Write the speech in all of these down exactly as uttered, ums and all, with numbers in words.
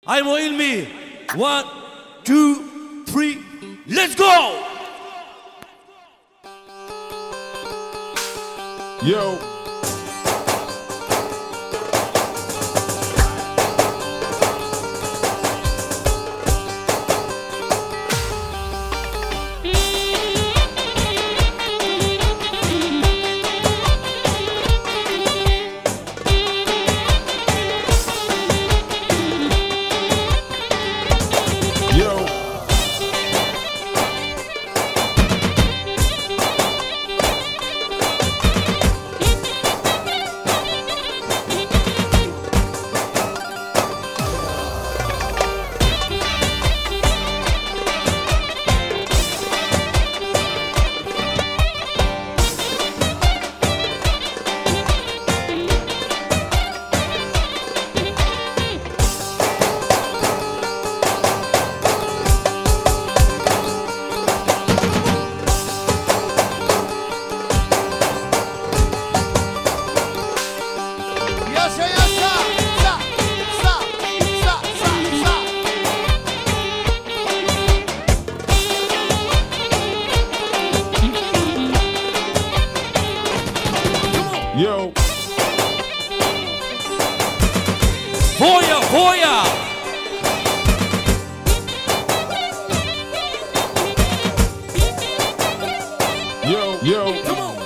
Aimo Ilmi. One, two, three, let's go! Yo. Yo. Hoya, hoya. Yo, yo. Come on.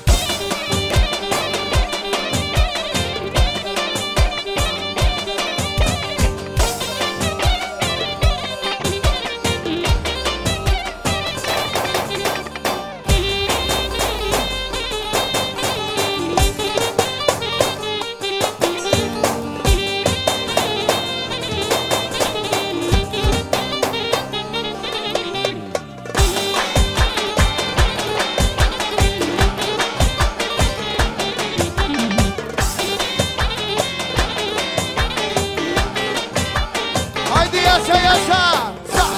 Yaşa yaşa.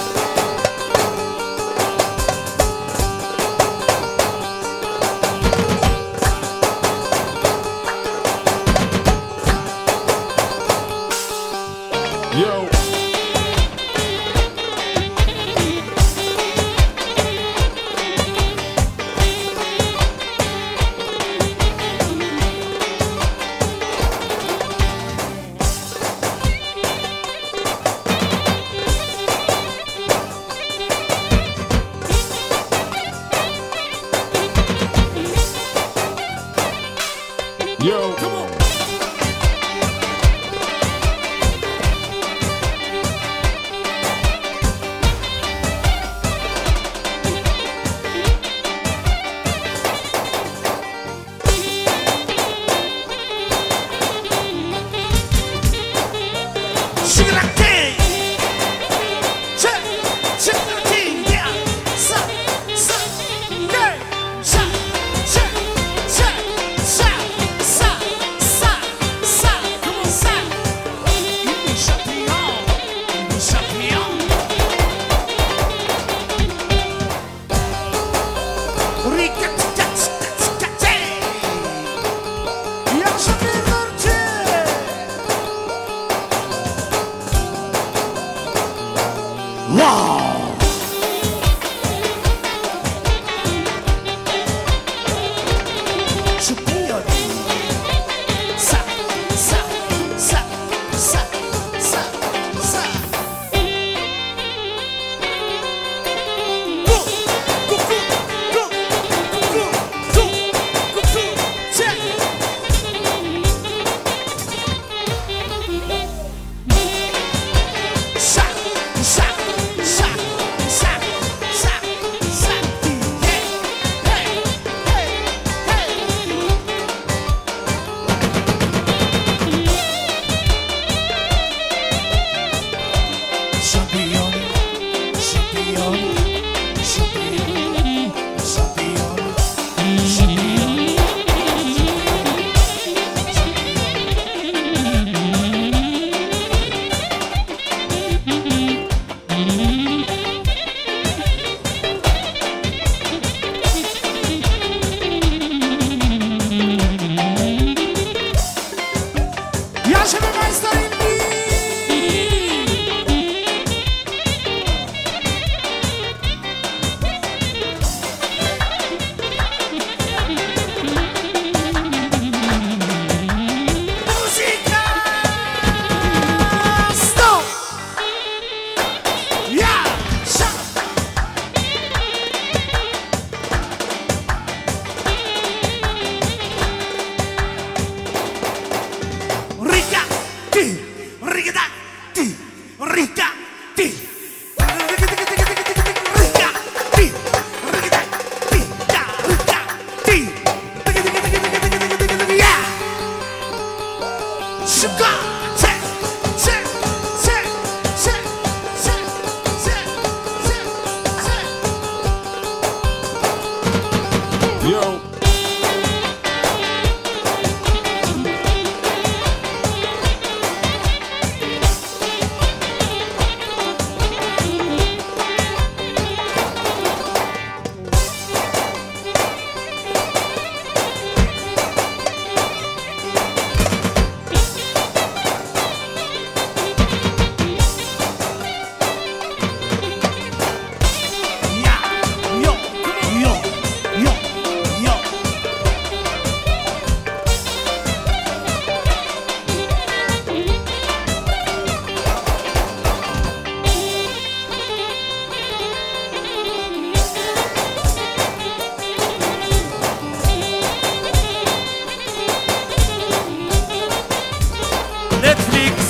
Yo. Yo. Come on. Wow! Sa, sa, sa, sa, sa, sa. Go, go, go, go, go, go, go, go, check. Sa, sa, sa. Ricatti. Yo. Netflix.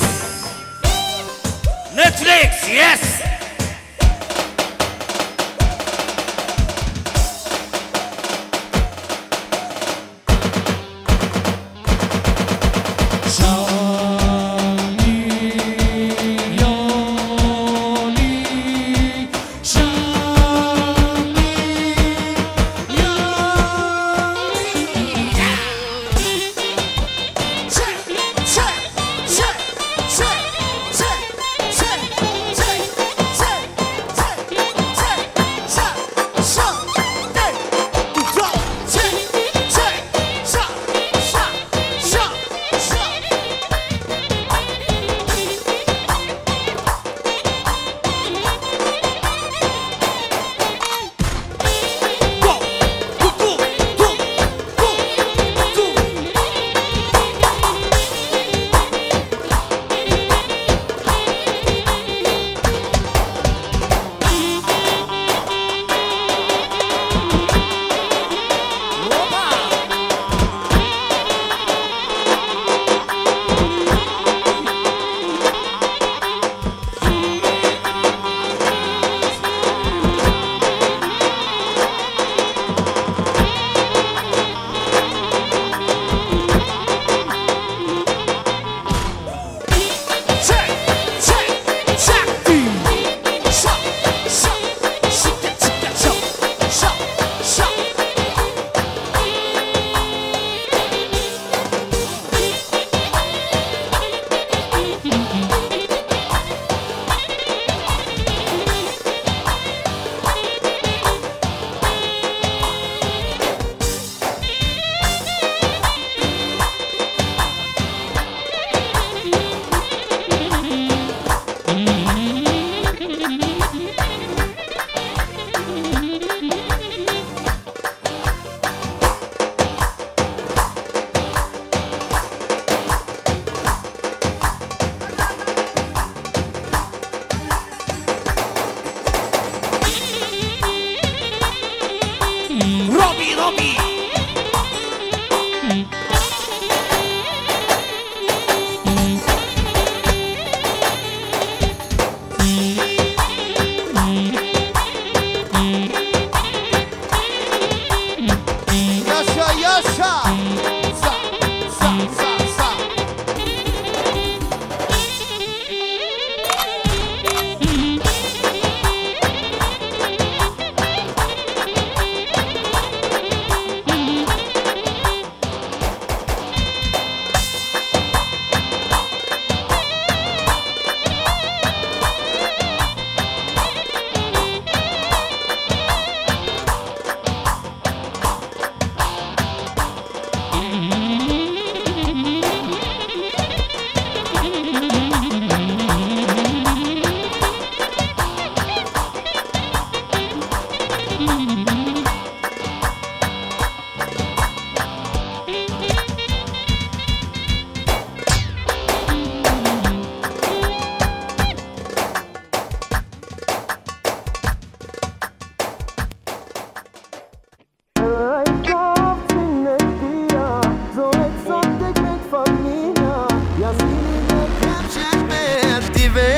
Netflix, yes.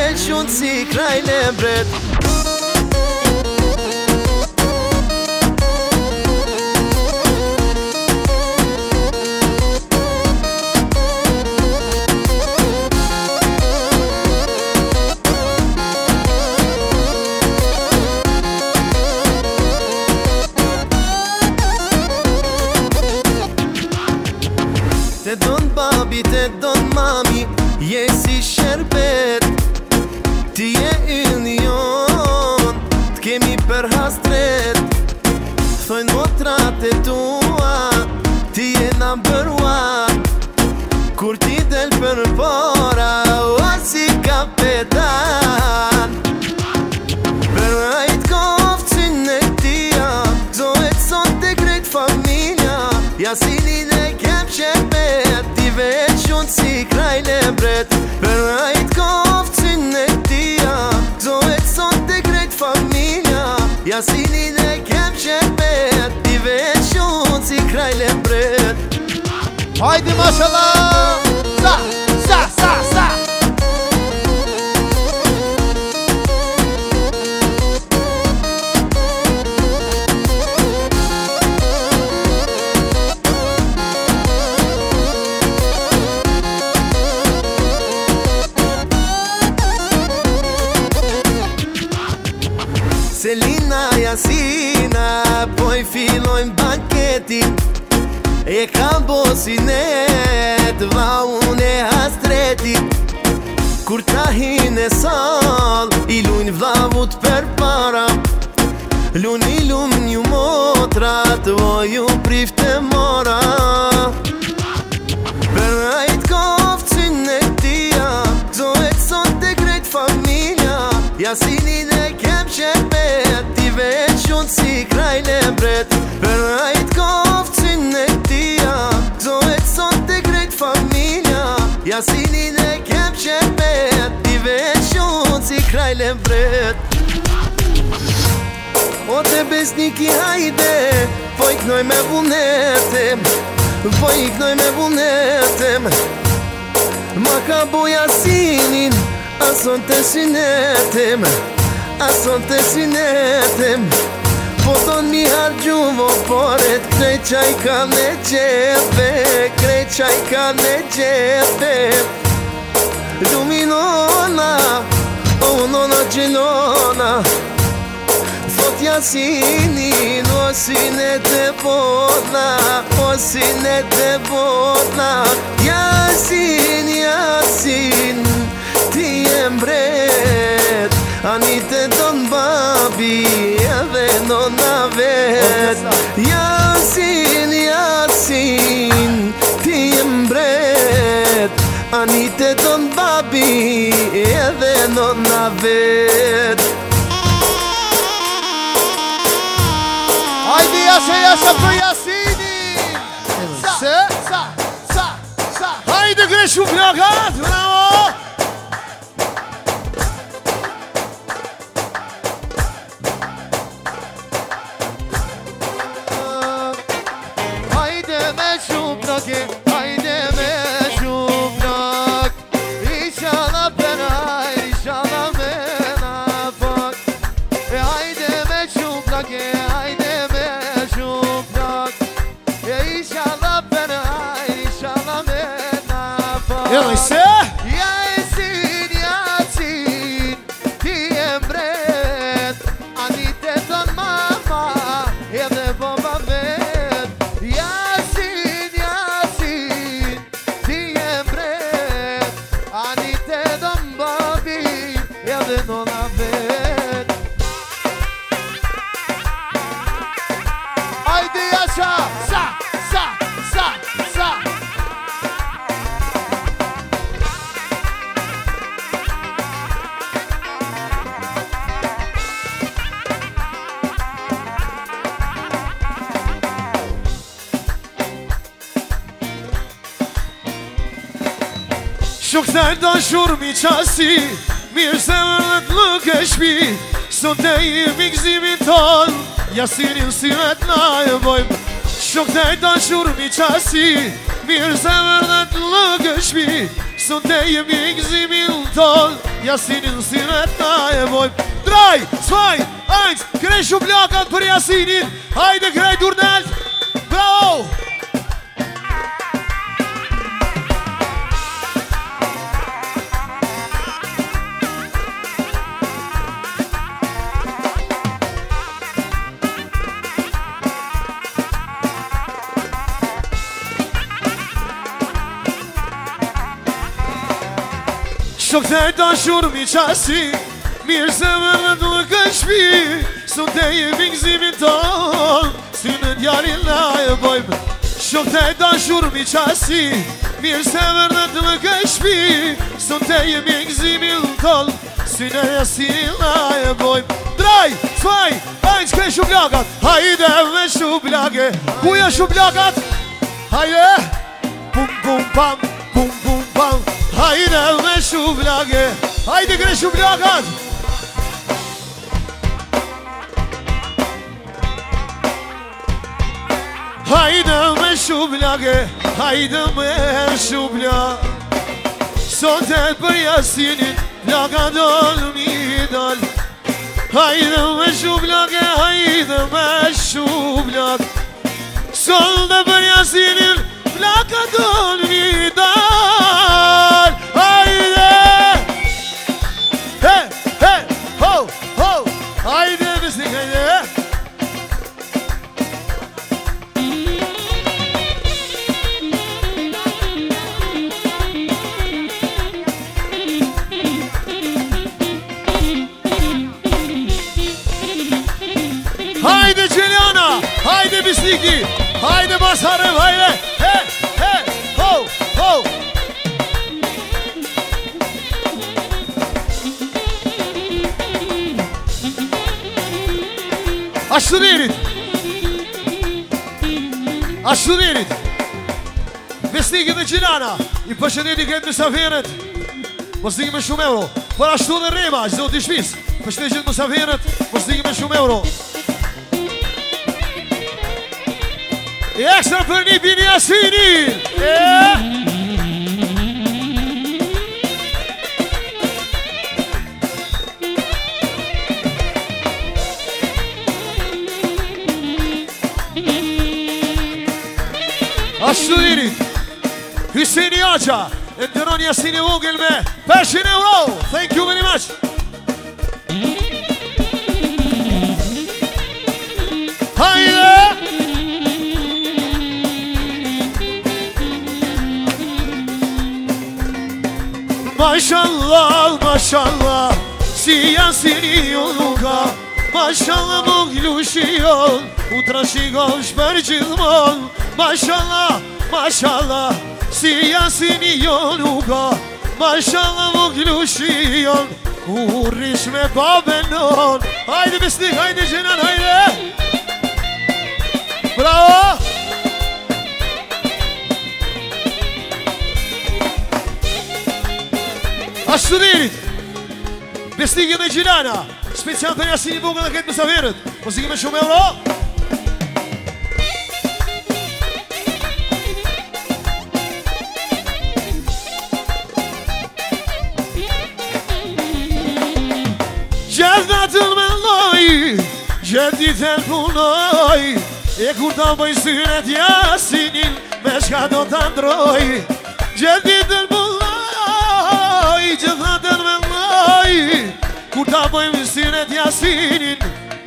veç unë si krajnë e mbret. Te don babi, te don mami, je si sherbet. Ti je union, t'kemi për hastret. Thojnë motrat e tua, ti je number one. Kur ti del për para, o si kapetan. Për rajt kofcin e tia, gzohet sot të krejt familja. Jasinin e kem sherbet, ti veç unë si krajnë e mbret. Për rajt kofcin e tia, gzohet sot të krejt familja. Jasinin e kem sherbet, ti veç unë si krajnë e mbret. Hajdi mashallah! Sa, sa, sa, sa! Selina, Jasina, po i fillojnë banketin. E kam bosinet, va unë e hastretit. Kur trahin e sal, i lujnë vlavut për para. Lun i lum një motrat, o ju prifte mora. Për rajt kofcin e tia, gzohet sot të krejt familja. Jasinin e kem sherbet, ti veç unë si krajnë e mbret. Për rajt kofcin e tia, gzohet sot të krejt familja. Jasinin e kem sherbet, ti veç unë si krajnë e mbret. O te besniki hajde, po i knoj me vunetem, po i knoj me vunetem. Ma ka bo Jasinin, ason të sinetem, ason të sinetem. Po ton mi hargjuvo poret, krejt qaj ka në gjepe, krejt qaj ka në gjepe. Luminona, o nona gjelona, thot Jasinin, o sine të bona, o sine të bona. Jasin, Jasin, ti e mbret, ani te don babi edhe nona vet. Jasin, Jasin, ti e mbret, ani te don babi edhe nona vet. Hajdi jashe, jashe për Jasinin! Sa, sa, sa, sa! Hajde Greshu Plakat, bravo! Hajde me Shuplake, hajde me Shuplak. Inshallah penaj, inshallah me nafak. Hajde me Shuplake, hajde me Shuplak. Inshallah penaj, inshallah me nafak. Joj se! Jasin, Jasin, ti e mbret, ani te don mama, edhe baba vet. Jasin, Jasin, ti e mbret, ani te don babi, edhe nona vet. Hajde Jasha, sa, sa, sa, sa. Shuk të dashur mi qasi, mirë se vërdet nuk e shpi. Sot e i mikzimin ton, Jasinin si vet na e bojmë. Shuk të dashur mi qasi, mirë se vërdet nuk e shpi. Sunt te mi gzimin ton Jasinin sinet na e vojm Drei, zwei, eins Krej shuplakat për Jasinin Hajde krej Durnel Bravo Shok të e dashur mi qasi Mirë se më në të më këshpi Sot e jemi gëzimin ton Si në djarin na e bojmë Shok të e dashur mi qasi Mirë se më në të më këshpi Sot e jemi gëzimin ton Si në Jasinin na e bojmë Drei, zwei, eins, krej shuplakat Hajde me shuplake Kuja shuplakat? Hajde Pum pum pam, pum pum pam Hajde me shuplake Hajde krej shuplakat Hajde me shuplake Hajde me shuplak Sot e për Jasinin Plaka dol mi dal Hajde me shuplake Hajde me shuplak Sot e për Jasinin Plaka dol mi dal Hajde He, he, ho, ho Hajde besnik, hajde Hajde Gjeliana, hajde besniki Hajde Basarem, hajde He, he, ho, ho Ashtu dherit Ashtu dherit Besniki dhe Gjeliana I përshëndeti këtë mësaferët Mos diki me shumë euro Për ashtu dhe Rema, gjithë të shpis Përshëndeti gjithë mësaferët Mos diki me shumë euro E ekstra për një bini Jasinin Ashtu dirit Hyseni Aqa E të dëron Jasini vogël me pesëqind euro Thank you very much Hajde Mashallah, mashallah Si Jasini jo nuk ka Mashallah më glushi jon U trashikosh për gjithmon Mashallah, mashallah Si Jasini jo nuk ka Mashallah më glushi jon U rish me babenon Hajde besnik, hajde Gjenan, hajde Bravo Ashtu dirit Besnike dhe Gjilana Special për Jasini vogël dhe këtë mësaferët Mos i keme shumë euro Gjithë natën me loj Gjithë ditën punoj E kur ta bëj synet Jasinin Me shka do të ndroj Gjithë ditën punoj Gjithë natën me loj Kur ta bëjmë synet Jasinin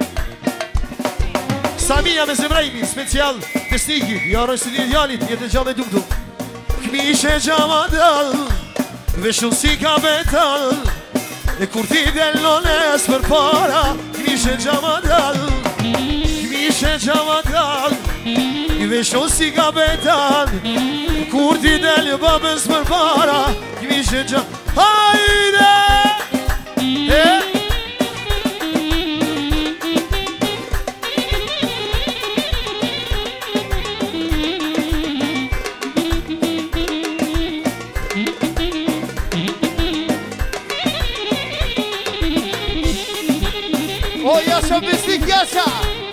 Samia me Zebrajmi Special Besniki Jaroj si një djallit Jetë gjame duk duk Kmishe gjama dal Veshun si ka betal E kur ti del lones për para Kmishe gjama dal Kmishe gjama dal I veshon si ka betal Kur ti del babes për para Kmishe gjama Hajde E O jasha besnik jasha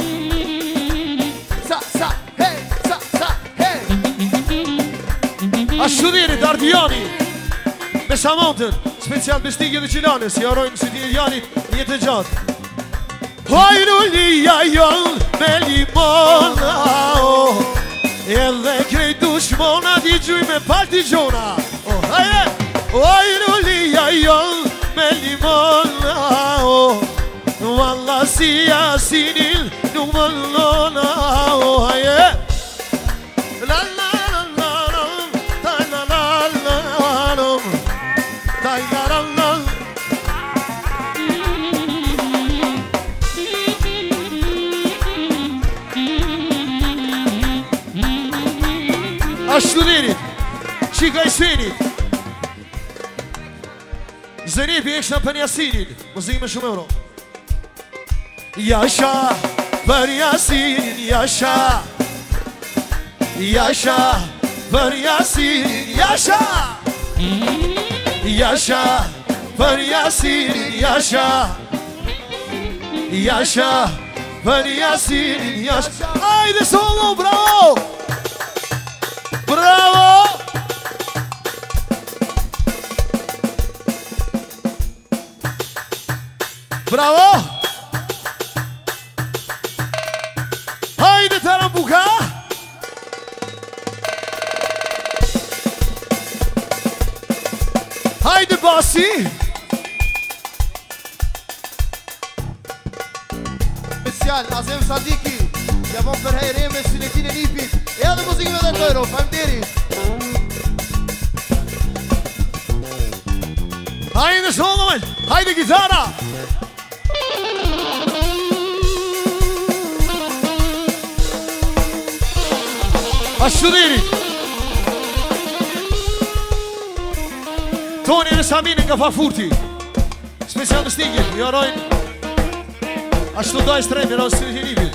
Sa, sa, hej, sa, sa, hej Ashtu dirit Ardiani Me Samontën, special bestikje dhe qilanës, jarojnë si ti idealit jetë e gjatë. Hajrulia jonë me limona, oh, edhe krejt dushmona di gjuj me palti gjona. Oh, hajre! Hajrulia jonë me limona, oh, valla si jasinin nuk më lona. Oh, hajre! La la la la la, ta la la la la, ta la la la. Ashtu dherit, qika i senit Zëripi ekshna për Jasinin, muzikë me shumë euro. Jasha për Jasinin, jasha, jasha për Jasinin, jasha, jasha për Jasinin, jasha, jasha për Jasinin, jasha. Ajde solo, bravo! Bravo! Bravo! Hajde Tarambuka! Hajde Basi! Special, Azem Sadiki, javon për hajre me synetin e nipit. E edhe muzikën edhe të ero, faleminderit. Hajde Solomon, hajde gitara! Ashtu dherit Toni dhe Saminin nga Fafurti, special në stingin, jarojnë ashtu daj strejnë, jarojnë së të nipit.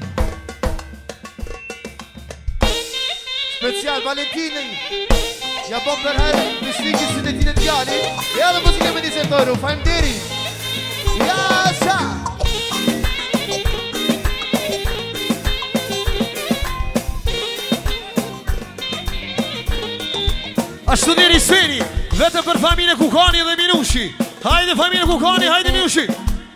Special Valentinin, ja bon për herë Mishlikit synetin e djali. E edhe muzikën me njëse të ero, faleminderit. Jasha! Ashtu deri Sveni, vetëm për familje Kukani dhe Minushi. Hajde familje Kukani, hajde Minushi.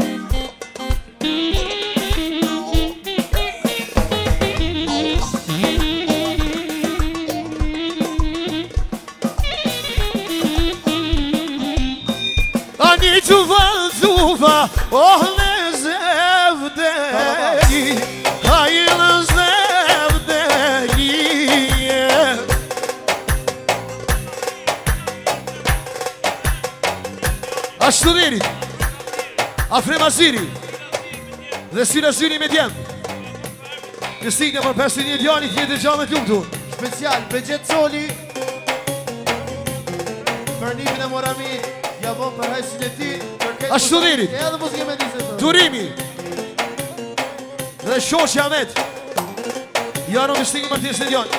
Ani tuva, tuva, oh ne zevdegi, hajde zevdegi. Ashtu dherit Afrem Aziri dhe Syra Syri me djem. Në stikë për pesë një djanit jetë e gjallë të lumëtur. Special Begjet Soli, për nipin e Morami, javon për hajë synetin. Ashtu dherit E edhe muzikën me njëse të ero. Turimi dhe Shoshi Ahmet janë në stikë për tjesë e djanit.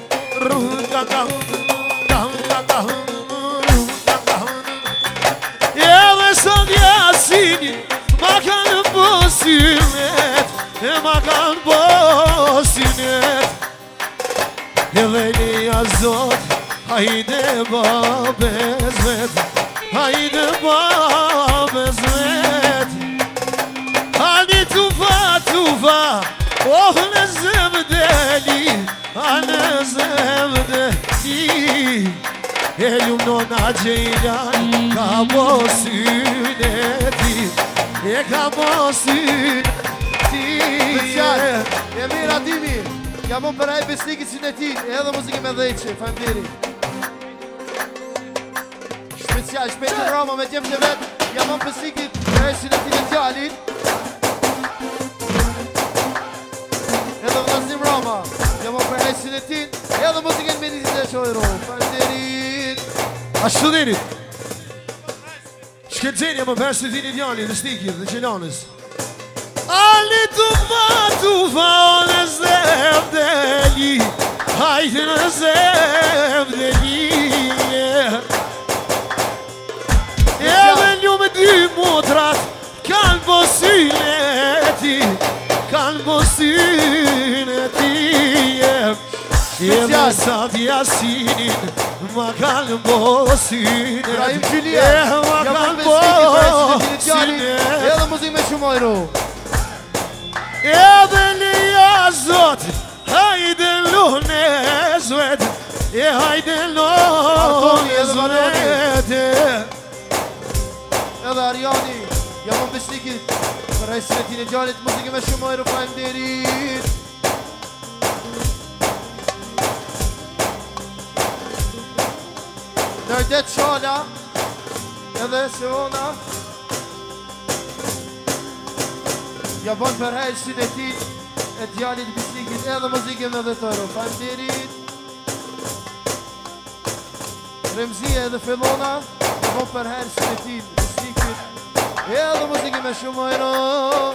Edhe sot Jasinin ma kanë bosinet, e ma kanë bosinet. Edhe një zot, hajde babes vet, hajde babes vet. Hajde tufa tufa, oh në zemdeli, a në zemdeli. E lumë nona Gjejlan, ka bo syneti, e ka bo syneti. Special Emir Adimi, javon për hajë Besnikit synetin. E edhe muzikën me dhejqe, faleminderit. Special Shpejtën Rama me djemë të vetë, javon Besnikit për hajë synetin e djalit. Edhe Vllaznim Rama, javon për hajë synetin. E edhe muzikën me njësit e shojro, faleminderit. Ashtu dherit Shkenxenja më përës të dini djali dhe stikjit dhe qelanës. Ali tufa tufa o në zemdeli, hajde në zemdeli. Edhe ljume dy motrat kanë bo syneti, kanë bo syneti. Edhe sa Jasinin مكان بوسينة ابراهيم جوليا إيه مكان بوسينة يلا موزيمة شمايرو يا بلي يا زوت هايد اللون اسود يا هايد اللون اسود يلا رياضي يلا بشتكي رئيس نتيجة جالت موزيمة شمايرو فاهم ديريد دردت شالا يلا سونا يابان پر هاي سنتين اتيالي بسنيكي يلا موزيكي ماذا تارو فاهم ديريد رمزية هذا فيلونا يابان پر هاي سنتين بسنيكي يلا موزيكي مشو مايرو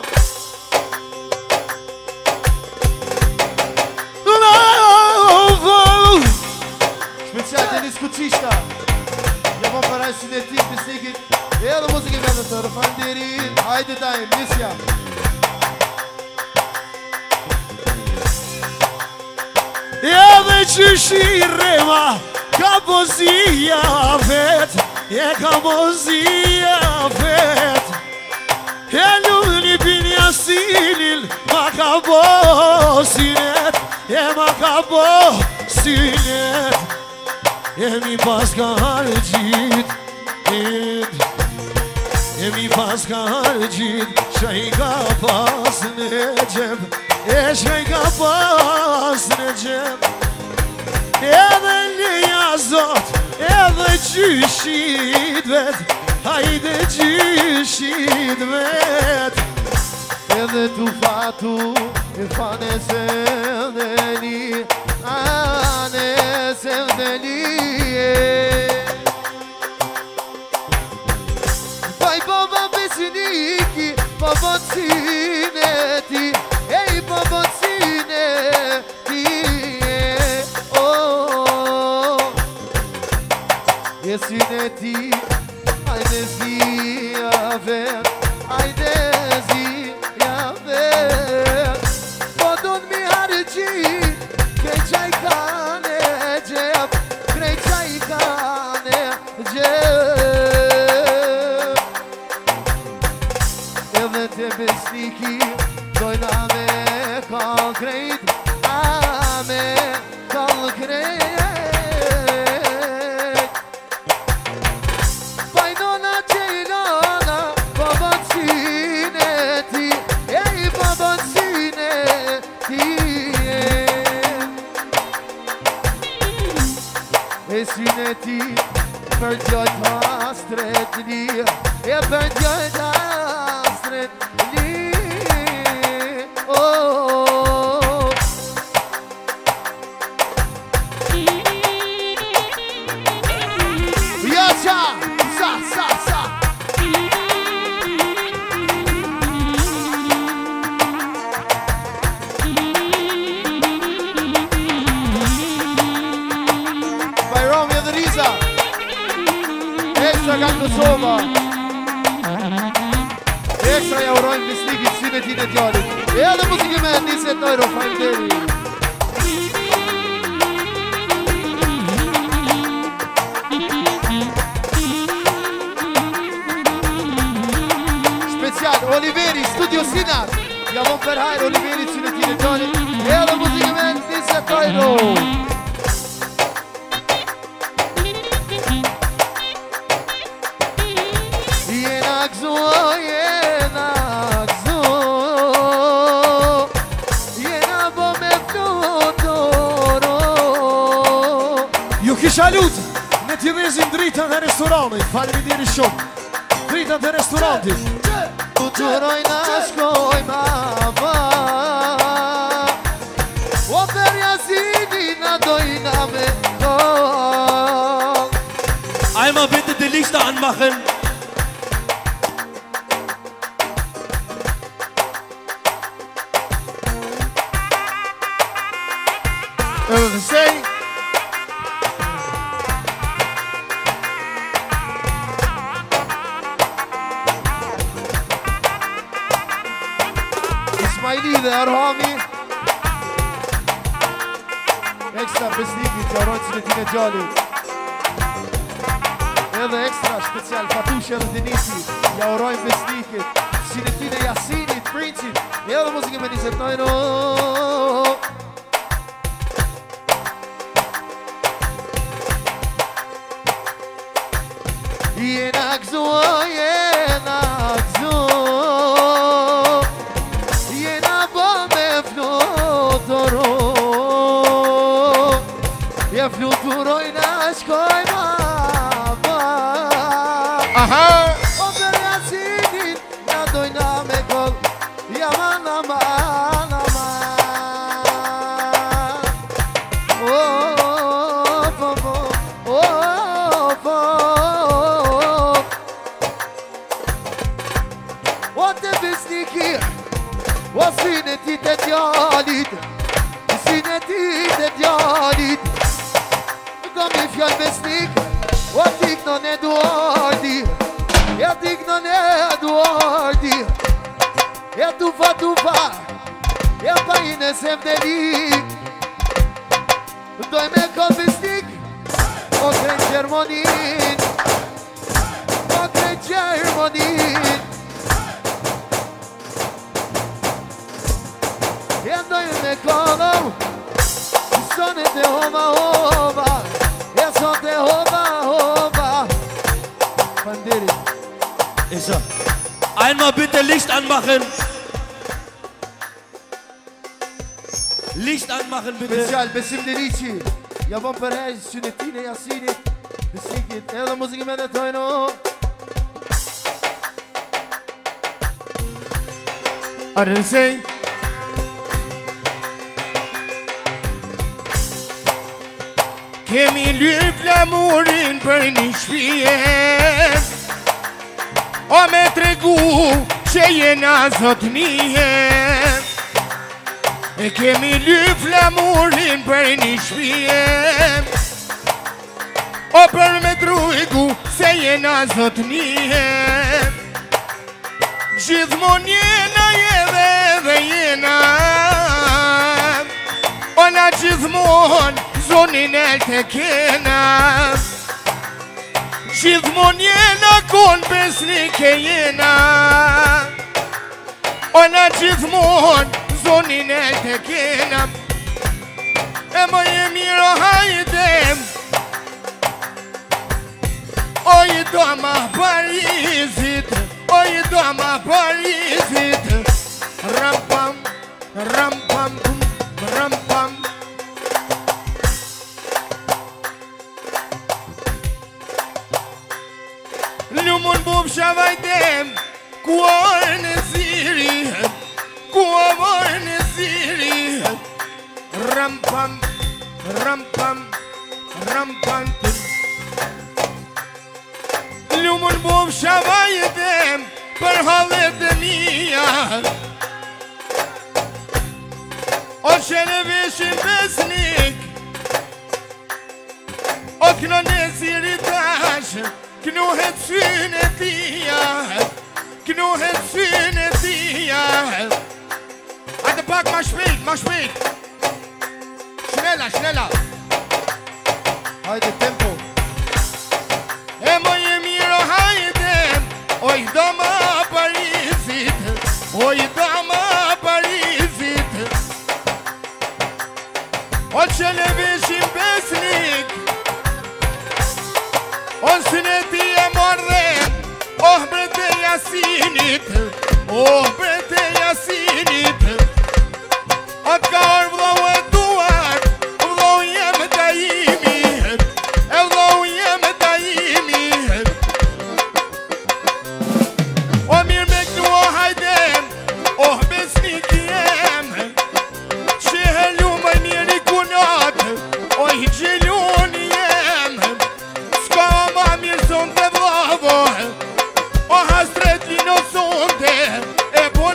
شبتساعد دنيس كوتشيشتا يابان پر هاي سنتين بسنيكي يلا موزيكي ماذا تارو فاهم ديريد هايدي دايم نسيا يا بتشوشي الرما كابوزيا فات يا كابوزيا فات يا لوني بين ياسين ما كابوسينات يا ما كابوسينات يا مي باسكال جيت يا مي باسكال جيت شايقا باس نجم يا شايقا باس نجم يا اللي يا زوت يا جيشي دبت هايدي جيشي دبت يا توفاتو إفاني سيدني أنا سيدني باي بابا بسنيكي بابا تسينتي اي بابا تسينتي اوه يا سينتي هايدي زي يا فين هايدي زي يا فين بدون ميهارجي كي جاي كان جيب كي جاي كان جيب بسنيكي دوينا me concrete ame concrete Baynona ceylana babansineti ey babansineti Esineti perdiot hasretli e perdiot hasretli Oh Yacha sa sa sa Bayram Yadriza Extra canto sova Extra Euroin Bisniki Sineti Netjali E alla musica me deset euro fajn deri Special Oliveri Studio Sinar Javon për hajr Oliveri Sineti Netjali E alla musica me deset euro Jena gżu, jena gżu Jena bo me fluturo Ju kisha lut me t'i vezim dritën e restoranit Faleminderit shumë Dritën e restorantit Futuroj na shkoj ma va O per jasini na dojna me do Einmal bitte die Lichter anmachen. Even say Ismaili där har vi Extra besviket jag har inte till Jolly Edhe ekstra special Patusha dhe Denisi. Ja urojmë besnikit, Sinetin e Jasinit, Princit. Edhe muzikën me Niset Tojno. Jena gëzo, jena gëzo, jena bo me fluturo, ja fluturoj na shkoj ma ba. Aha! O për Jasinit, na dojna me kol, ja man aman aman. Oh, po, po, oh, po. O të besniki, o sinetit e djallit, sinetit e djallit. Kom i fjall besnik, o tiknon Eduardi, ja tiknon Eduardi, ja tufa tufa, ja pa i në semdelik. Doj me kom besnik, o krejt Gjermonin, o krejt Gjermonin. Ja doj me kolom, sonet e hova hova, ja sonet e hova hova. Pandiri. Ist er. Einmal bitte Licht anmachen. Licht anmachen bitte. Special Besim Delici. Ja bon për hejë Sunetin e Jasinit, Besikit, edhe muzikë me dhe tojno. Arësej kemi lyp flamurin për një shpije, o me tregu që jena zotnije. E kemi lyp flamurin për një shpije, o për me tregu se jena zotnije. Gjithmon jena jeve dhe jena, o na gjithmon zonin e të kena. Gjithmon jena kon besnike jena, o na gjithmon zonin e të kena. E më e miro hajdem, o i doma Parizit, o i doma Parizit. Ram pam, ram pam, ram pam. Lumën bub shavajtem, ku orë në ziri, ku orë në ziri. Ram pam, ram pam, ram pam. Lumën bub shavajtem, për hallet e mija. O që në veshin besnik, o këno në ziri tash, knuhet syne tia, knuhet syne tia. Hajde pak ma shpejt, ma shpejt. Shnella, shnella. Hajde tempo. E mo je miro hajde, oj doma Parizit, oj doma Parizit. O që në veshim besnik, o syneti e mordhe, oh brete Jasinit, oh brete Jasinit. O ka orë vlau e duar, vlau jem të imi, e vlau jem të imi. O mirë me këtu o hajdem, oh besnik jem, që helu më njëri kunat, o i gjilun jem. Ska ma mirë son të vlavo, o hastret lino sonte, e bon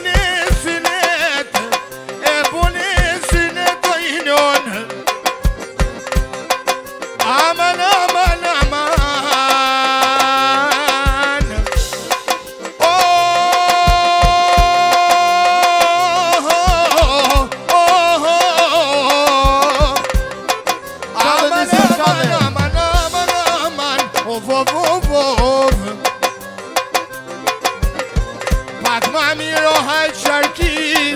Pak ma mirë o hajt sharki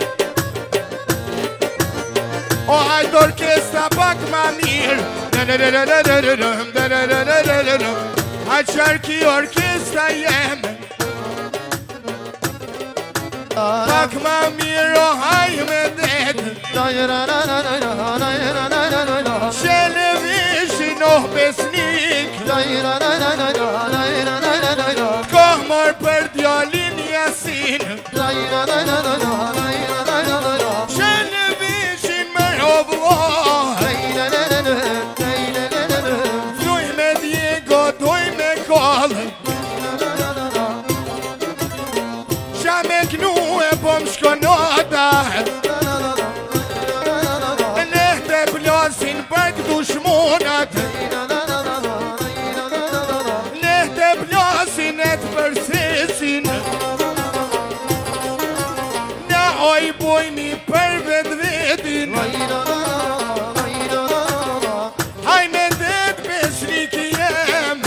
O hajt orkestra pak ma mirë Hajt sharki orkestra jem Pak ma mirë o haj me det Qele vishin oh besnik Koh mor për djallin jasin Qele vishin më robloh Duj me Diego, duj me Koll Qa me knu e po më shkonota Nehte plasin për këtu shmonat Nehte plasin e të përsesin Na oj bojni për vet vetin Haj me det besnik jem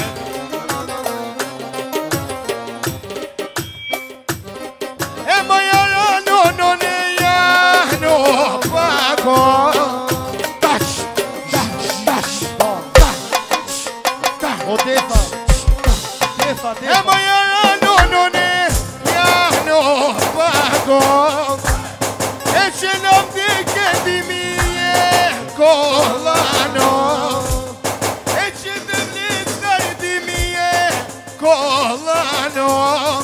E më jara no no ne jahno pako Tash, tash, tash, tash, tash O defa Defa, E defa më jara no no ne jahno pako E që në mdike di mi e kolano E që të vlitër di mi e kolano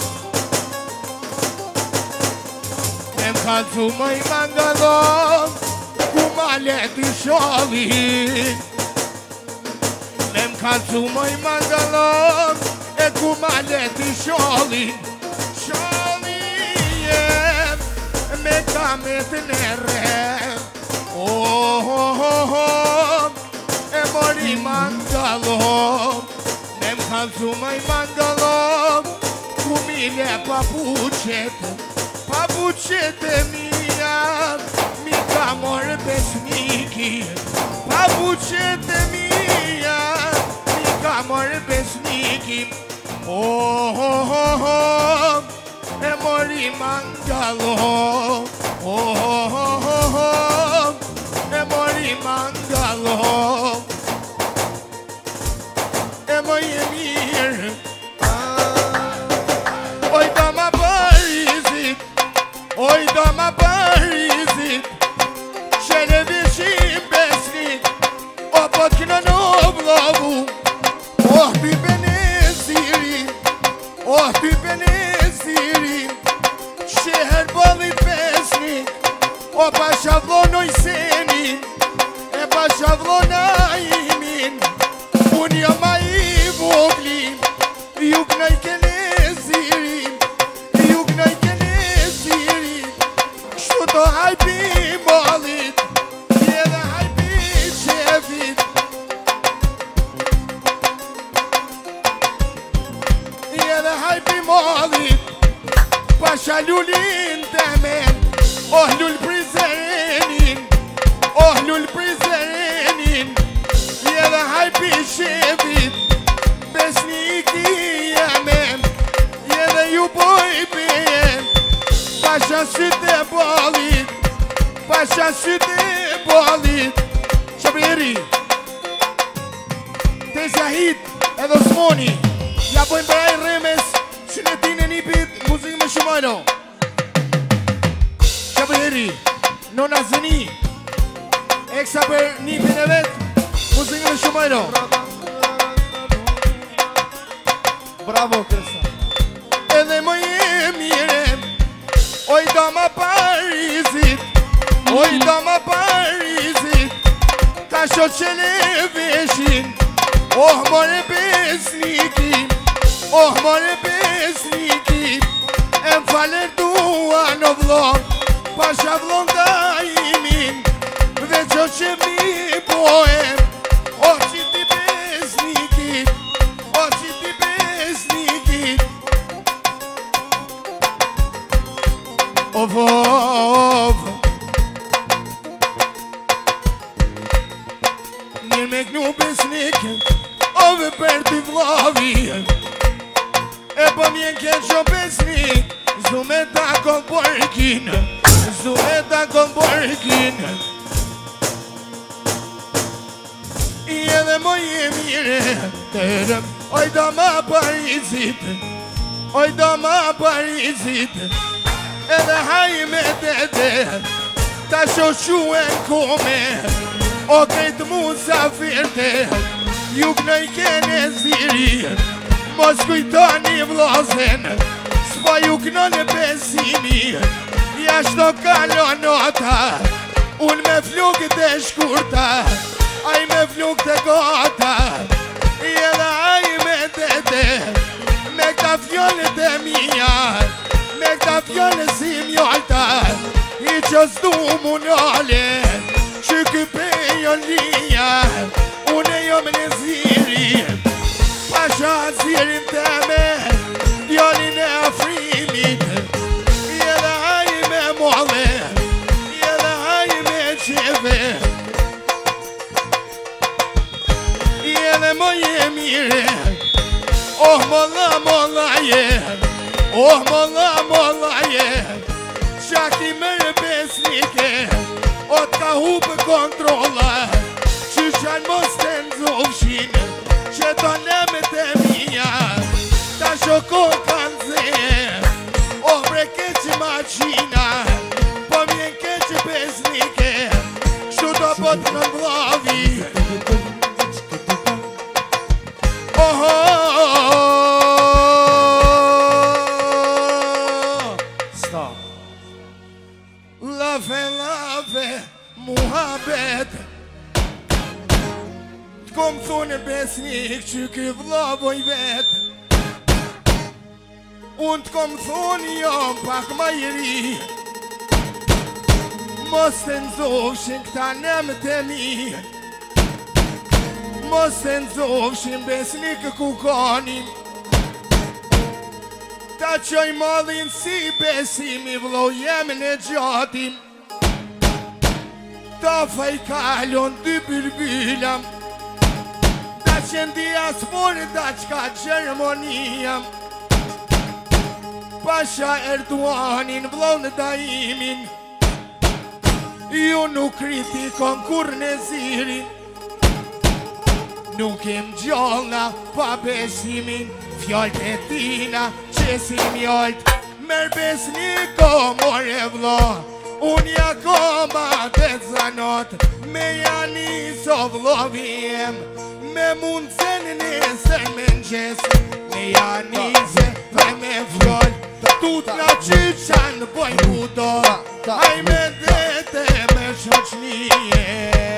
E më kalcu më i mangalon Ku ma leti sholin E më kalcu më i mangalon E ku ma leti sholin Sholin jem Me kamet në rem Oh, oh, oh, oh E mori mangalon E më kalcu më i mangalon Ku mi le papuqet Papuqete mia Mi ka morë besniki Papuqete mia Mi ka morë besniki Oh, oh, oh, oh E mori mangalo Oh, oh, oh, oh E mori mangalo E më je mirë Oj da ma Parizit Oj da ma Parizit Qele vishim besnik O po t'kina në vlovu Oh ty beneziri Oh ty beneziri Sheher balit besnik O pa shavlonoj senin E pa shavlonaj imin Unë jam a i voglim Ju knaj kenezirin Ju knaj kenezirin Kështu të hajpi malit Jedhe hajpi qefit Jedhe hajpi malit Pasha lullin temen Oh lull prizerenin Oh lull prizerenin Jedhe hajpi qefit Besniki jemen Jedhe ju boj bejen Pasha sytë e balit Pasha sytë e balit Shabiri Tezja hit edhe Osmoni Ja bojnë bëraj remes Shënetin e nipit Muzikë me shumano Shabiri Nona Zeni Eksa për nipin e vet Muzikë me shumano Bravo, Kresa Edhe më je mire Oj da ma Parizit Oj da ma Parizit Ka sho qele veshin Oh more besniki Oh more besniki E më faler dua në vlon Pa shavlon da imin Veç o që mi poem Oh që ti besniki Oh që ti besniki Of, of Mirë me knu besnik Ove për t'i vlavi E po mjen keq o besnik Zdo borgin Zureta kom borgin I edhe moj e mire Tërëm Oj do ma Parizit Oj do ma Parizit Edhe hajme të dhe Ta shoshuen kome O krejtë musafirte Ju kënoj kene ziri Mos kujtoni vlozen S'po ju kënoj besimi Jashto kalon nota Unë me fluk të shkurta Aj me fluk të gota I edhe aj me tete Me këta fjollet e mija Me këta fjollet si mjolta I që s'du mu njole Që këpejo lija Une jo me në ziri Pasha zirin teme Djolin e afrimit I edhe aj me mole I edhe aj me qeve I edhe moje mire Oh molla molla je Oh molla molla je Shaki mërë besnike O t'ka hupë kontrola Që shanë mos të nëzofshin Që të nëmet e mija Ta shoko kanë zë O bre keqë maqina Po mjen keqë besnike Shtu do pot në vlavi Oh oh Stop Lave lave muhabet T'kom thunë besnik që kë vlavoj vet Unë t'kom thunë jom pak ma i ri Mos të nëzofshin këta nëmë të mi Mos të nëzofshin besnik ku konin Ta qoj madhin si besimi vlo jem në gjatim Ta faj kalon dy byrbylam Ta qendi asfor da qka Gjermoniam Pasha Erdoganin vlo në daimin Ju nuk kritikon kur në zirin Nuk jem gjallna pa besimin Fjallët e tina që si mjallët Mer besniko more vlo Unë ja koma të zanot Me janë so vlovim Me mund se në nesër me nxes Me janë se dhe me fjoll Tut nga qyqan boj kudo Aj me dete me shoqnije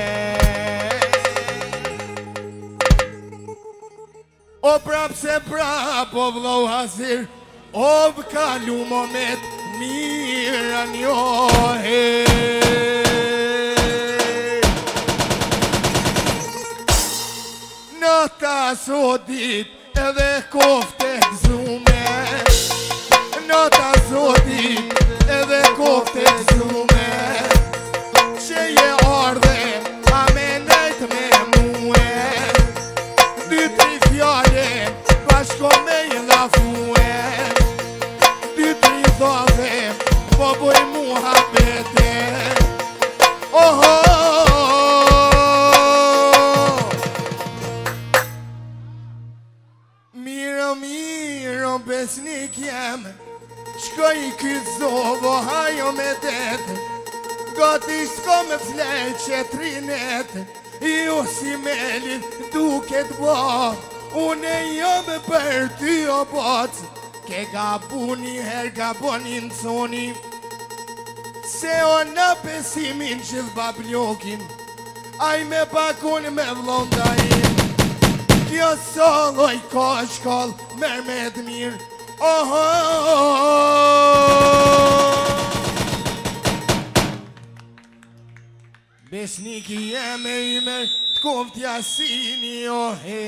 O prap se prap o vlo hazir O vkalu moment mira njohe Në ta sotit edhe kofte gzume Në ta sotit edhe kofte gzume Që je ardhe a me nejt me muhe Dy tri fjale bashko me i lafue Dy tri dhove po boj muhabete Oh oh Miro miro besnik jem Shkoj këtë zovo hajo me det Gati s'ko me flejt që trinet Ju si melit duket bo Une jam për ty o boc Ke gabuni her gabonin soni Se o në pesimin që d'babljokin Aj me bakun me vlondajin Kjo soloj ka shkoll mer me d'mir Oh Besniki jem e ymer t'koft jasini o he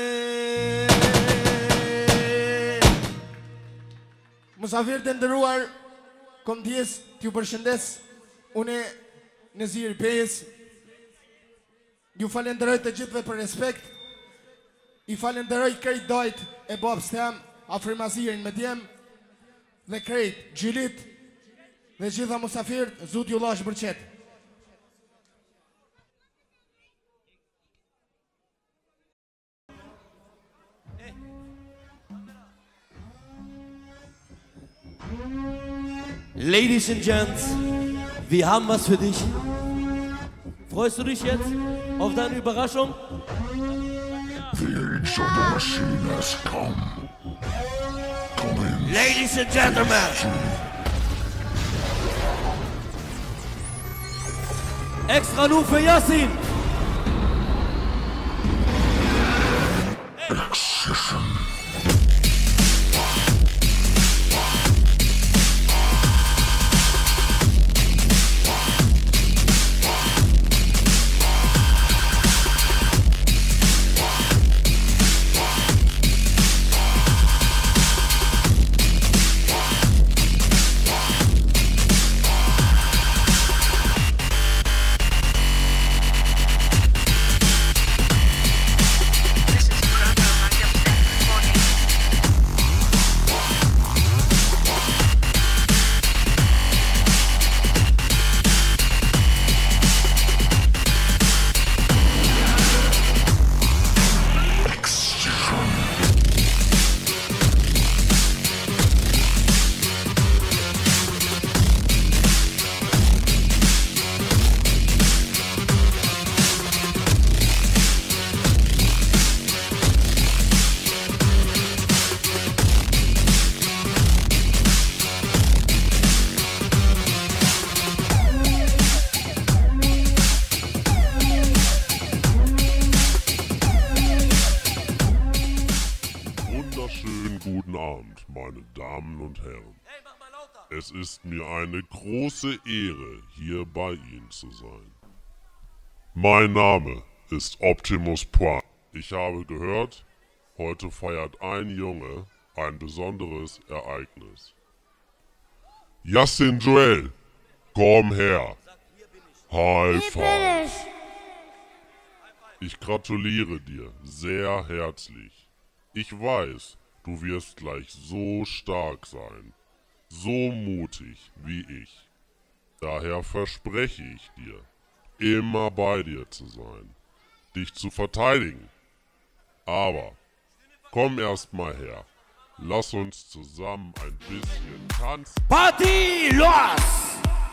Musafir të ndëruar Kom t'jes t'ju përshëndes Une në zirë pes Ju falenderoj të gjithve për respekt I falenderoj krejt dojt e babs tem Afrimazirin me djem Dhe krejt gjylit Dhe gjitha musafirët, zut ju lash bërqet. Ladies and Gents, wir haben was für dich. Freust du dich jetzt auf deine Überraschung? The age of the machine has come. Come in. Ladies and Gentlemen, extra nur für Yassin. Excision. Wunderschönen guten Abend, meine Damen und Herren. Es ist mir eine große Ehre, hier bei Ihnen zu sein. Mein Name ist Optimus Prime. Ich habe gehört, heute feiert ein Junge ein besonderes Ereignis. Yassin Joel, komm her. High five. Ich gratuliere dir sehr herzlich. Ich weiß, du wirst gleich so stark sein, so mutig wie ich. Daher verspreche ich dir, immer bei dir zu sein, dich zu verteidigen. Aber komm erst mal her, lass uns zusammen ein bisschen tanzen. Party los!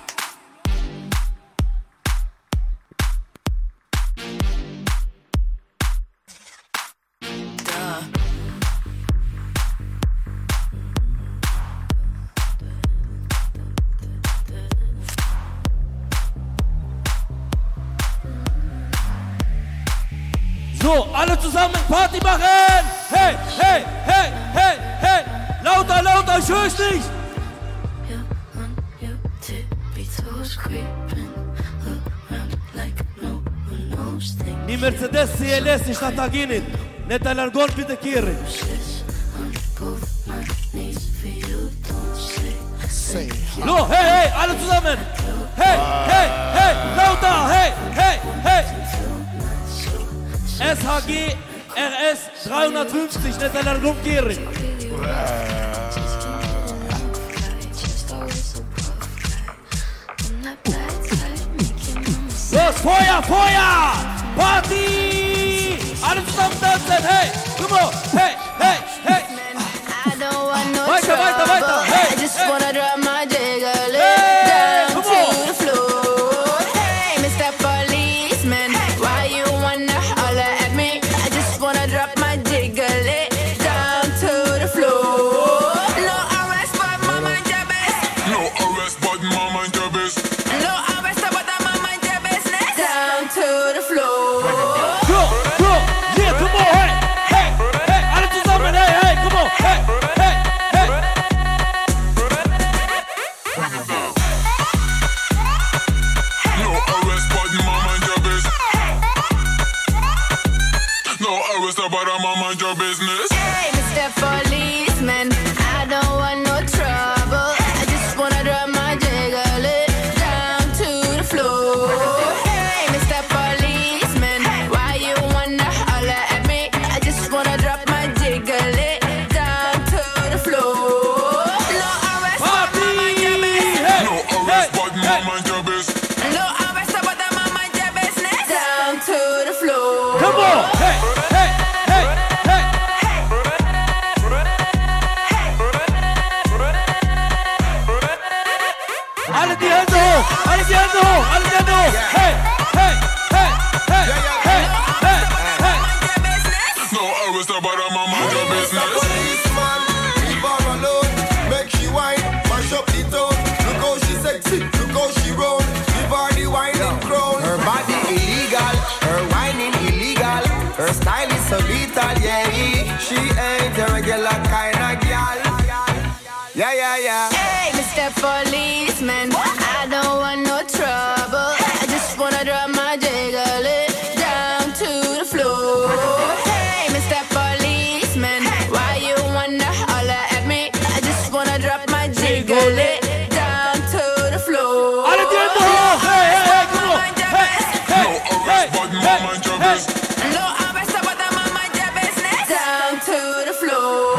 So, alle zusammen Party machen! Hey, hey, hey, hey, hey! Lauter, lauter, ich hör's nicht! Die Mercedes C L S nicht nach Taginin, nicht ein Largon bitte Kiri. Lo, hey, hey, alle zusammen! Hey, hey, hey, lauter, hey, hey, hey! S H G R S dreihundertfünfzig, nicht ein Largon Kiri. Los, Feuer, Feuer! Party! Alle zusammen tanzen, hey! Come on, hey, hey, hey! Weiter, weiter, weiter, hey! I just wanna drop my jiggle Hey, down come on. to the floor. Hey, Mister Policeman, why you wanna holler at me? I just wanna drop my jiggle down to the floor. No arrest, but my mind your best. No arrest, but my mind your best. No arrest, but my mind your business. Down to the floor. Go, go, yeah, come on, hey, hey, hey, alle zusammen, hey, hey, come on, hey, hey, hey. No arrest, but my mind your best. No arrest, but my mind your business. Hey, Mister Policeman, I don't want no trouble. I just wanna drop my jiggle down to the floor. Hey, Mister Policeman, why you wanna holler at me? I just wanna drop my jiggle down to the floor. No arrest, but my mind your business. No Alejandro, Alejandro, Alejandro. Hey, hey, hey, hey, hey, hey, hey. No, I was about to mind your business. Policeman, leave her alone. Make she whine, mash up the town. Look how she sexy, look how she roll. Give her the whining crown. Her body illegal, her whining illegal. Her style is so lethal, yeah. She ain't a regular kind of girl. Yeah, yeah, yeah. Hey, Mister Policeman, I don't want no trouble. I just wanna drop my jiggle it down to the floor. Hey, Mister Policeman, why you wanna holler at me? I just wanna drop my jiggle it down to the floor. Alejandro, hey, hey, hey, come on. Hey, hey, hey, hey, hey. No arrest, but I'm on my job business. Down to the floor.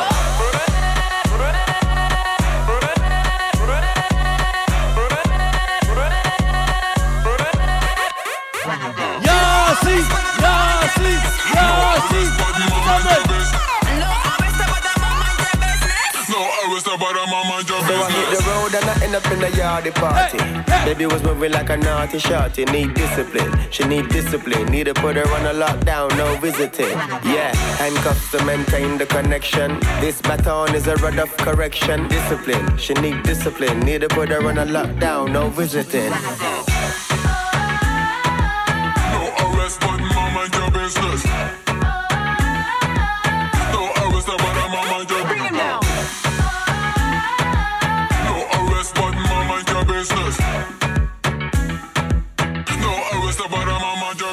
So I hit the road and I end up in a yardie party. Hey, hey. Baby was moving like a naughty shorty. Need discipline, she need discipline. Need to put her on a lockdown, no visiting. Yeah, handcuffs to maintain the connection. This baton is a rod of correction. Discipline, she need discipline. Need to put her on a lockdown, no visiting. No arrest, but mama, mind your business. No arrest, but mama, mind your business. Business. No arrest about a mama job.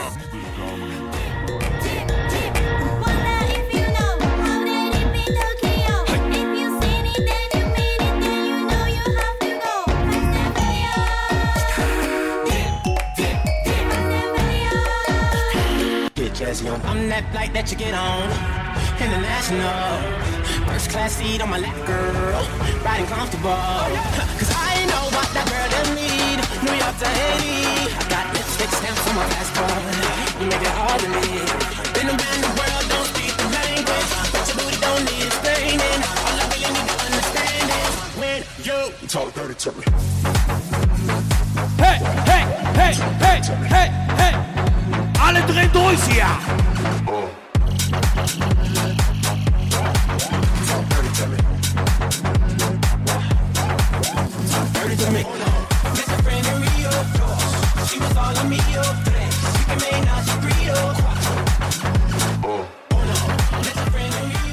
Wonder if you know how did it be Tokyo? If you seen it, then you mean it, then you know you have to go. Get Jazzy on. I'm that flight that you get on. International. First class seat on my lap, girl. Riding comfortable. Cause I know what that girl them need. New York to Haiti. I got lipstick stamps on my passport. You make it hard to live. Been around the world, don't speak the language. But your booty don't need explaining. All I really need to understand is when you talk dirty to me. Hey, hey, hey, hey, hey, hey. Alle drehen durch hier. Oh. She was all on me, oh, she can make now she breathe, oh. Oh. Oh no, that's a friend of me,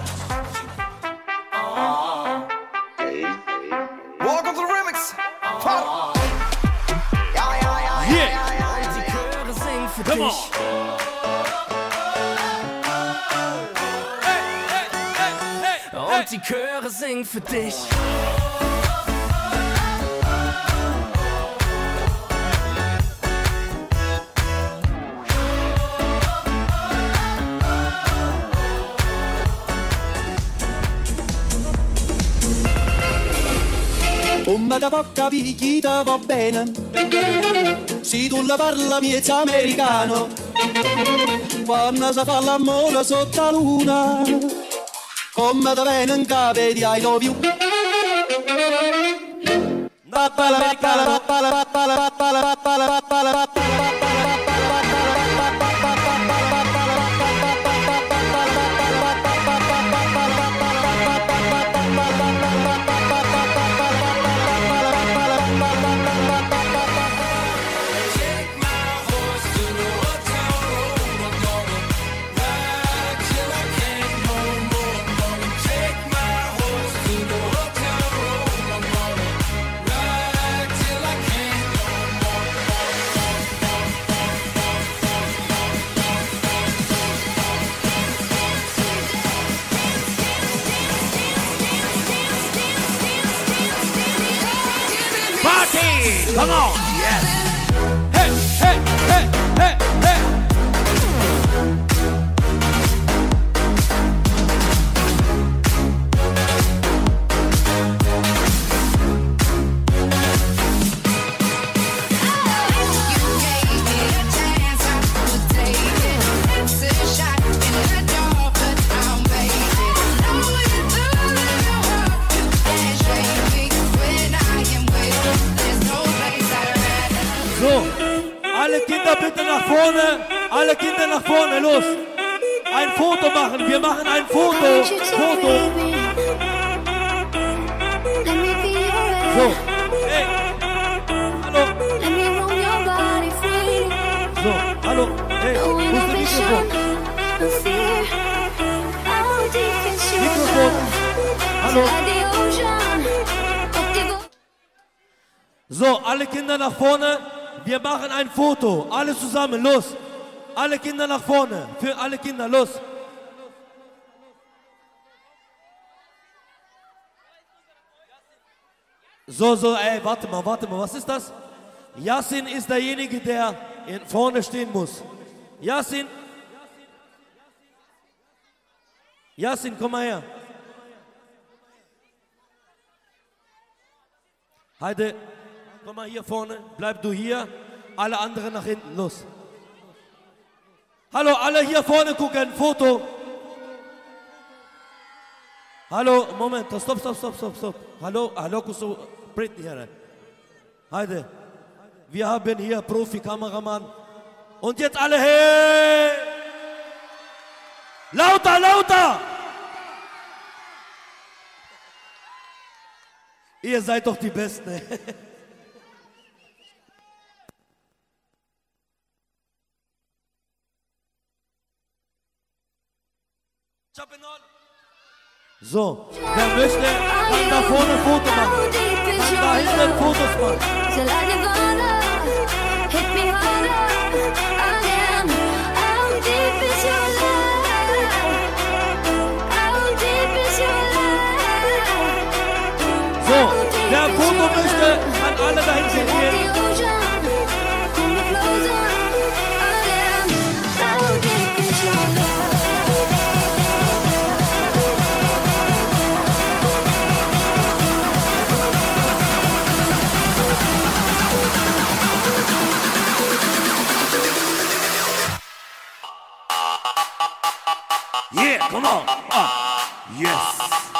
Oh. Welcome to the remix. Oh. Ja, ja, ja, ja, Yeah. ja, ja. Die Chöre singen für Come on. dich. Hey, hey, hey, hey. Und die Chöre singen für dich. Come da poca picchita va bene, se tu la parla miezza americano, quando si fa l'amore sotto la luna, come da bene in capo di I love you. Come on, yes. Hey, hey, hey, hey, hey. When I am Kinder bitte nach vorne. Alle Kinder nach vorne, los. Ein Foto machen, wir machen ein Foto. Foto. So, hey. Hallo. So, hallo. Hey, wo ist das Mikrofon? Mikrofon. Hallo. So, alle Kinder nach vorne. Wir machen ein Foto. Alle zusammen, los. Alle Kinder nach vorne. Für alle Kinder, los. So, so, ey, warte mal, warte mal. Was ist das? Yasin ist derjenige, der vorne stehen muss. Yasin. Yasin, komm mal her. Heide, komm mal hier vorne. Bleib du hier. Alle anderen nach hinten, los. Hallo, alle hier vorne gucken, Foto. Hallo, Moment, stopp, stopp, stopp, stopp, stopp. Hallo, hallo, kuso, Britney hier. Heide, wir haben hier Profi-Kameramann. Und jetzt alle, hey! Lauter, lauter! Ihr seid doch die Besten. So, wer möchte, kann da vorne ein Foto machen. Kann da hinten Fotos machen. So, wer ein Foto möchte, kann alle dahin gehen. Yeah, come on. Ah, yes.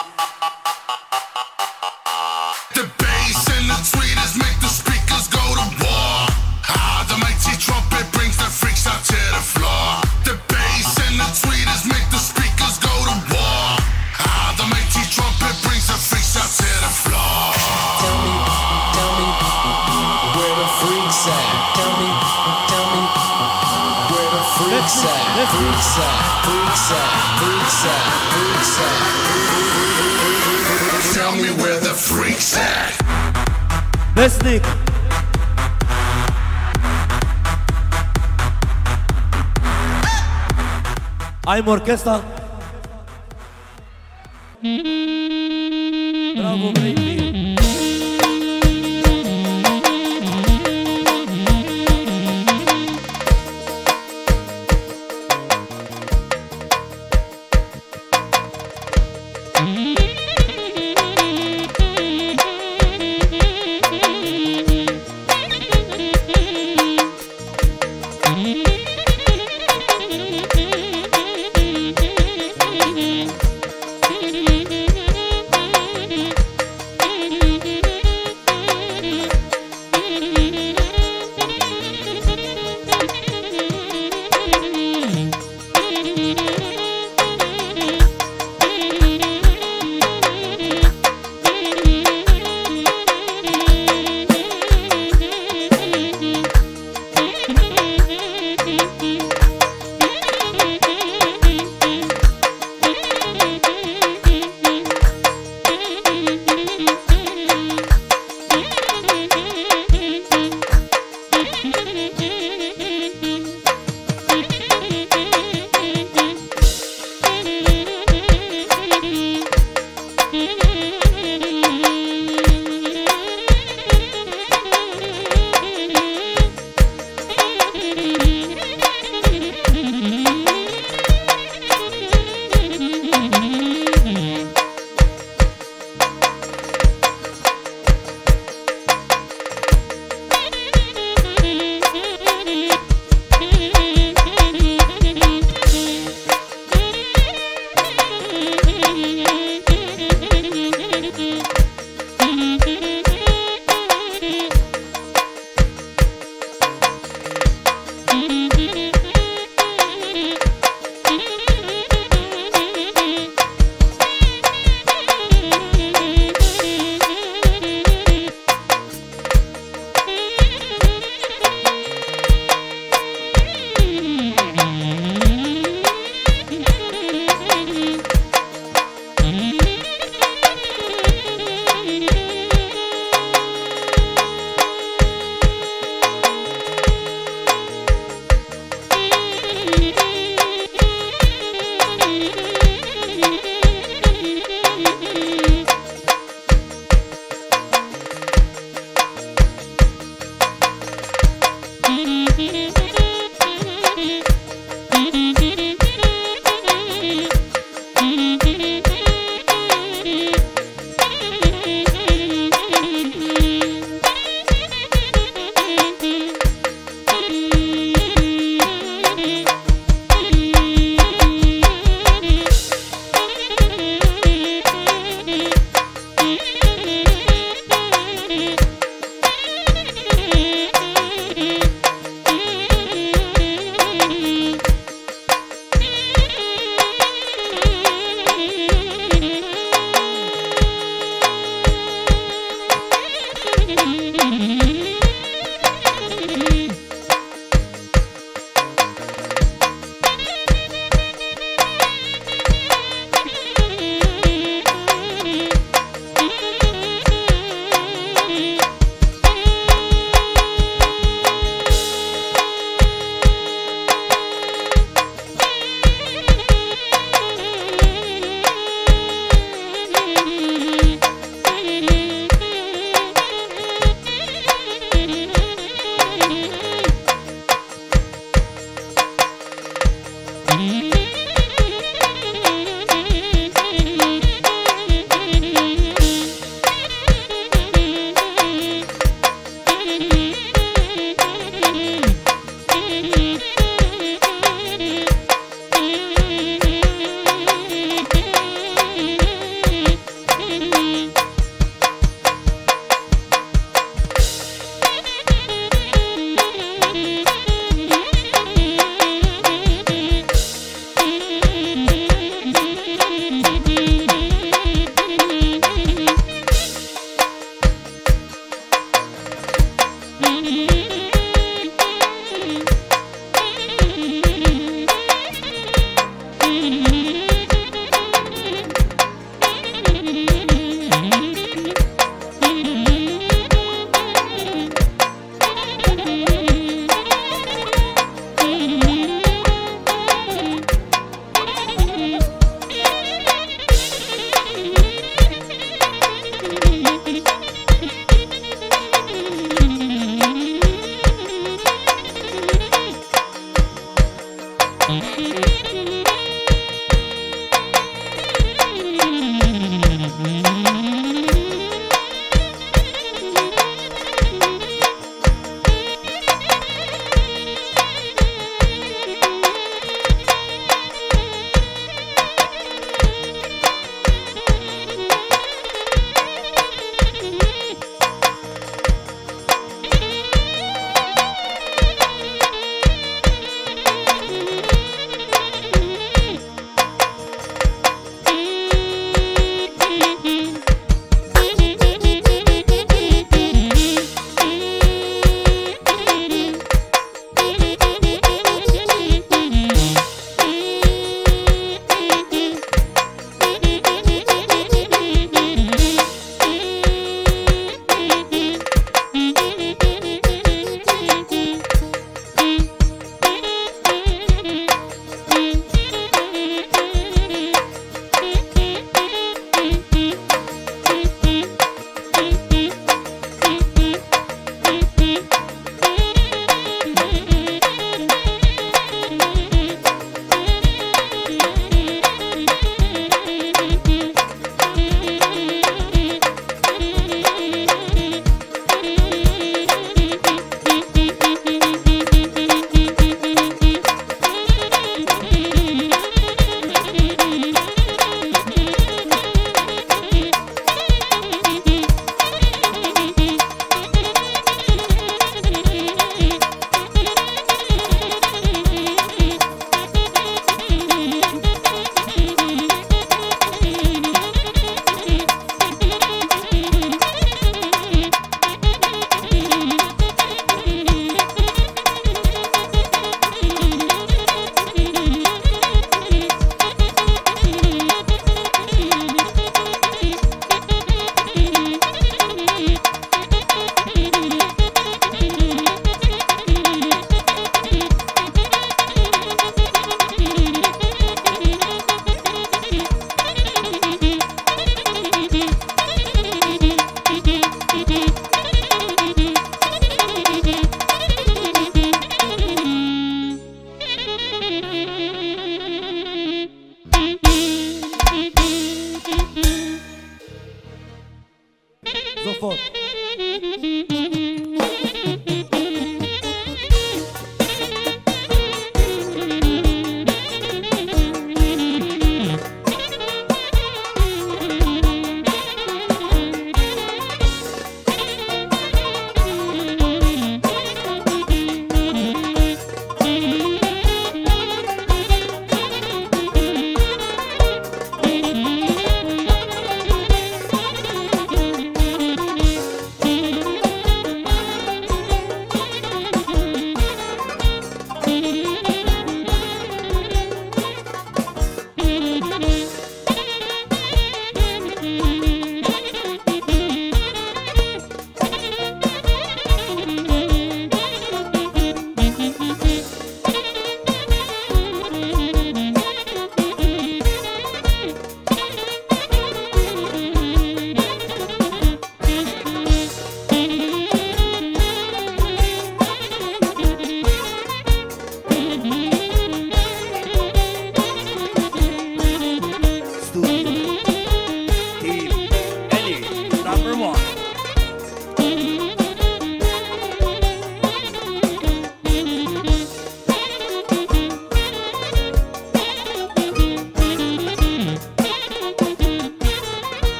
The bass and the tweeters make the speakers go to war. Ah, the mighty trumpet brings the freaks out to the floor. The bass and the tweeters make the speakers go to war. Ah, the mighty trumpet brings the freaks out to the floor. Tell me, tell me, where the freaks at? Tell me, tell me, where the freaks at? Freaks at, freaks at, freaks at, freaks at. Tell me where the freaks at. Besnik. Ein Orchester. Bravo, baby.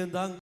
Vielen Dank.